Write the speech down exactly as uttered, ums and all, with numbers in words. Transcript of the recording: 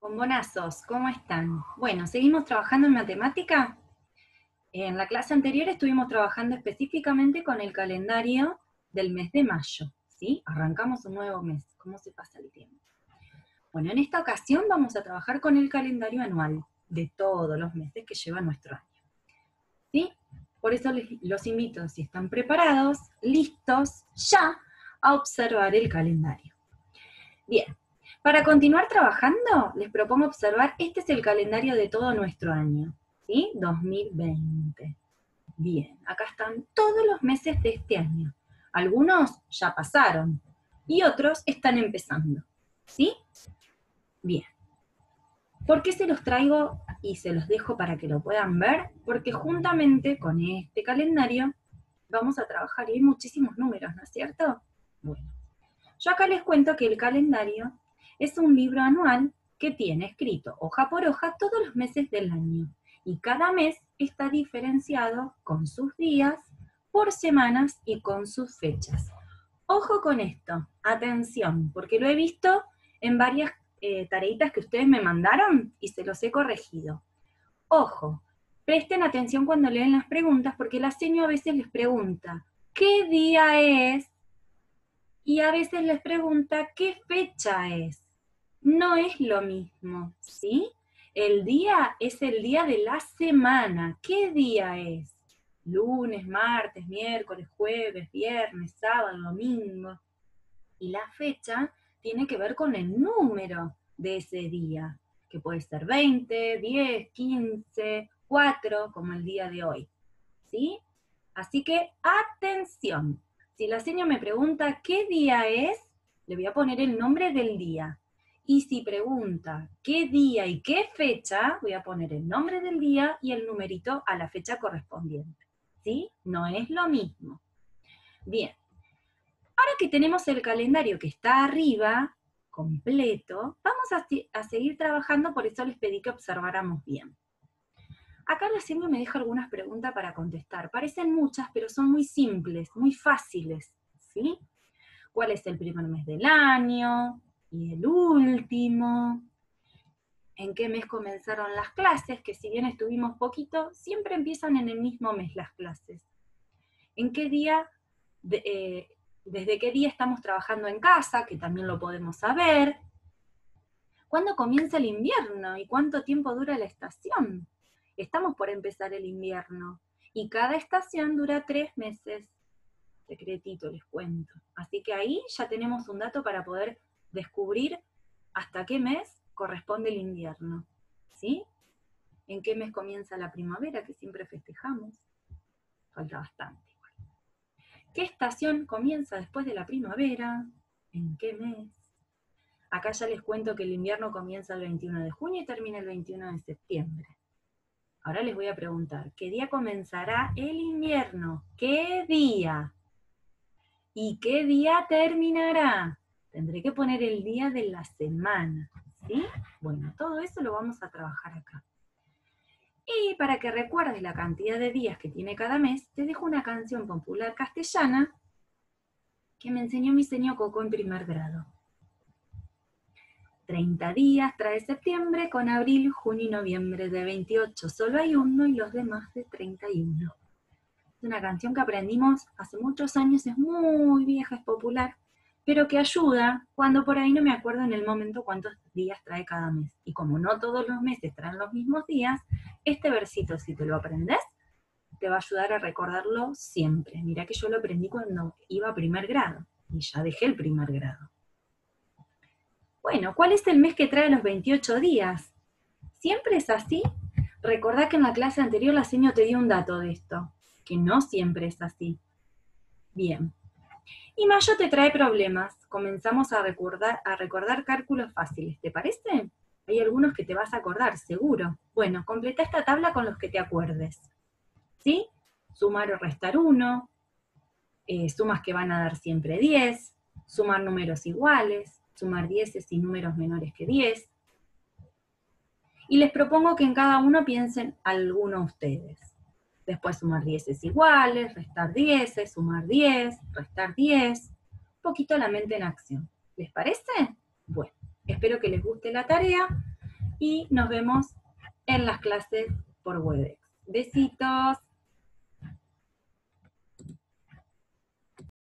Bombonazos, ¿cómo están? Bueno, ¿seguimos trabajando en matemática? En la clase anterior estuvimos trabajando específicamente con el calendario del mes de mayo, ¿sí? Arrancamos un nuevo mes, ¿cómo se pasa el tiempo? Bueno, en esta ocasión vamos a trabajar con el calendario anual de todos los meses que lleva nuestro año, ¿sí? Por eso les, los invito, si están preparados, listos, ya, a observar el calendario. Bien. Para continuar trabajando, les propongo observar, este es el calendario de todo nuestro año, ¿sí? dos mil veinte. Bien, acá están todos los meses de este año. Algunos ya pasaron y otros están empezando, ¿sí? Bien. ¿Por qué se los traigo y se los dejo para que lo puedan ver? Porque juntamente con este calendario vamos a trabajar y hay muchísimos números, ¿no es cierto? Bueno, yo acá les cuento que el calendario es un libro anual que tiene escrito hoja por hoja todos los meses del año. Y cada mes está diferenciado con sus días, por semanas y con sus fechas. Ojo con esto, atención, porque lo he visto en varias eh, tareitas que ustedes me mandaron y se los he corregido. Ojo, presten atención cuando leen las preguntas, porque la seño a veces les pregunta, ¿qué día es? Y a veces les pregunta, ¿qué fecha es? No es lo mismo, ¿sí? El día es el día de la semana. ¿Qué día es? Lunes, martes, miércoles, jueves, viernes, sábado, domingo. Y la fecha tiene que ver con el número de ese día, que puede ser veinte, diez, quince, cuatro, como el día de hoy, ¿sí? Así que, atención. Si la seño me pregunta qué día es, le voy a poner el nombre del día. Y si pregunta qué día y qué fecha, voy a poner el nombre del día y el numerito a la fecha correspondiente. ¿Sí? No es lo mismo. Bien. Ahora que tenemos el calendario que está arriba, completo, vamos a, a seguir trabajando, por eso les pedí que observáramos bien. Acá la seño me deja algunas preguntas para contestar. Parecen muchas, pero son muy simples, muy fáciles, ¿sí? ¿Cuál es el primer mes del año? ¿Y el último? ¿En qué mes comenzaron las clases? Que si bien estuvimos poquito, siempre empiezan en el mismo mes las clases. ¿En qué día, de, eh, desde qué día estamos trabajando en casa? Que también lo podemos saber. ¿Cuándo comienza el invierno? ¿Y cuánto tiempo dura la estación? Estamos por empezar el invierno. Y cada estación dura tres meses. Secretito les cuento. Así que ahí ya tenemos un dato para poder descubrir hasta qué mes corresponde el invierno. ¿Sí? ¿En qué mes comienza la primavera, que siempre festejamos? Falta bastante igual. ¿Qué estación comienza después de la primavera? ¿En qué mes? Acá ya les cuento que el invierno comienza el veintiuno de junio y termina el veintiuno de septiembre. Ahora les voy a preguntar, ¿qué día comenzará el invierno? ¿Qué día? ¿Y qué día terminará? Tendré que poner el día de la semana, ¿sí? Bueno, todo eso lo vamos a trabajar acá. Y para que recuerdes la cantidad de días que tiene cada mes, te dejo una canción popular castellana que me enseñó mi señor Coco en primer grado. treinta días trae septiembre, con abril, junio y noviembre. De veintiocho solo hay uno y los demás de treinta y uno. Es una canción que aprendimos hace muchos años, es muy vieja, es popular, pero que ayuda cuando por ahí no me acuerdo en el momento cuántos días trae cada mes. Y como no todos los meses traen los mismos días, este versito, si te lo aprendes, te va a ayudar a recordarlo siempre. Mirá que yo lo aprendí cuando iba a primer grado, y ya dejé el primer grado. Bueno, ¿cuál es el mes que trae los veintiocho días? ¿Siempre es así? Recordá que en la clase anterior la seño te dio un dato de esto, que no siempre es así. Bien. Y mayo te trae problemas. Comenzamos a recordar, a recordar cálculos fáciles, ¿te parece? Hay algunos que te vas a acordar, seguro. Bueno, completa esta tabla con los que te acuerdes. ¿Sí? Sumar o restar uno, eh, sumas que van a dar siempre diez, sumar números iguales, sumar dieces y números menores que diez. Y les propongo que en cada uno piensen alguno ustedes. Después sumar dieces iguales, restar dieces, sumar diez, restar diez. Un poquito la mente en acción. ¿Les parece? Bueno, espero que les guste la tarea y nos vemos en las clases por Webex. Besitos.